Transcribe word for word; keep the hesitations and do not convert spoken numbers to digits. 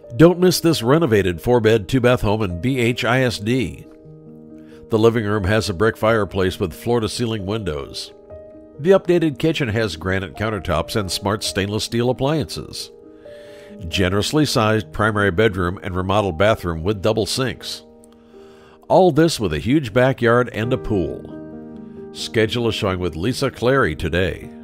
Don't miss this renovated four bed, two bath home in B H I S D. The living room has a brick fireplace with floor-to-ceiling windows. The updated kitchen has granite countertops and smart stainless steel appliances. Generously sized primary bedroom and remodeled bathroom with double sinks. All this with a huge backyard and a pool. Schedule a showing with Lisa Clary today.